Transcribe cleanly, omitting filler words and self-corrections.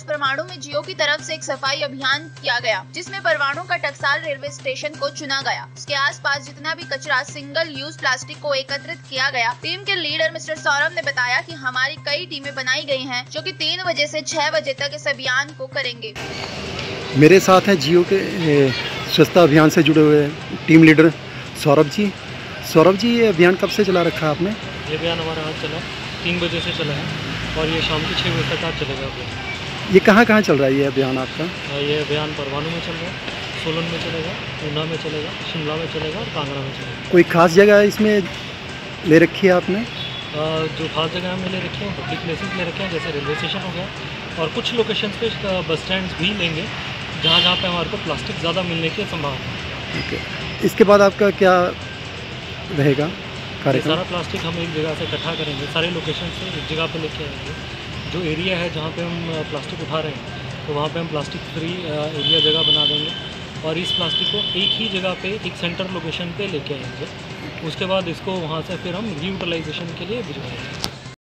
परमाणु में जियो की तरफ से एक सफाई अभियान किया गया, जिसमें परमाणु का टकसाल रेलवे स्टेशन को चुना गया। उसके आसपास जितना भी कचरा सिंगल यूज प्लास्टिक को एकत्रित किया गया। टीम के लीडर मिस्टर सौरभ ने बताया कि हमारी कई टीमें बनाई गई हैं, जो कि 3 बजे से 6 बजे तक इस अभियान को करेंगे। मेरे साथ हैं जियो के स्वच्छता अभियान से जुड़े हुए टीम लीडर सौरभ जी। सौरभ जी, ये अभियान कब से चला रखा है आपने? ये अभियान हमारा आज चला 3 बजे से चला है और ये शाम के 6 बजे तक आज चलेगा अभियान। ये कहाँ चल रहा है ये अभियान आपका? ये अभियान परमाणु में चल रहा है, सोलन में चलेगा, ऊना में चलेगा, शिमला में चलेगा और कांगड़ा में चलेगा। कोई खास जगह इसमें ले रखी है आपने? जो खास जगह हमने ले रखी है, पब्लिक प्लेसेस ले रखे हैं, जैसे रेलवे स्टेशन हो गया, और कुछ लोकेशन पे बस स्टैंड भी लेंगे जहाँ पे हमारे को प्लास्टिक ज़्यादा मिलने की संभावना है। ओके, इसके बाद आपका क्या रहेगा कार्यक्रम? सारा प्लास्टिक हम एक जगह से इकट्ठा करेंगे, सारे लोकेशन से एक जगह पे लेके आएंगे। जो एरिया है जहाँ पे हम प्लास्टिक उठा रहे हैं, तो वहाँ पे हम प्लास्टिक फ्री एरिया जगह बना देंगे और इस प्लास्टिक को एक ही जगह पे एक सेंटर लोकेशन पे लेके आएंगे। उसके बाद इसको वहाँ से फिर हम रीयूटिलाइजेशन के लिए भिजवाएंगे।